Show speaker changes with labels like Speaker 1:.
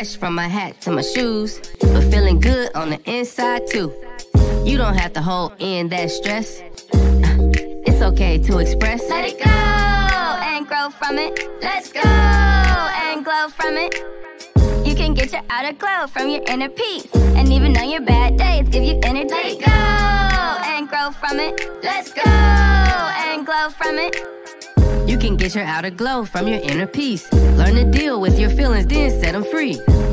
Speaker 1: fresh from my hat to my shoes, but feeling good on the inside too. You don't have to hold in that stress. It's okay to express.
Speaker 2: Let it go and grow from it. Let's go and glow from it. You can get your outer glow from your inner peace, and even on your bad days, give you energy. Let it go and grow from it. Let's go and glow from it.
Speaker 1: You can get your outer glow from your inner peace. Learn to deal with your feelings, then set them free.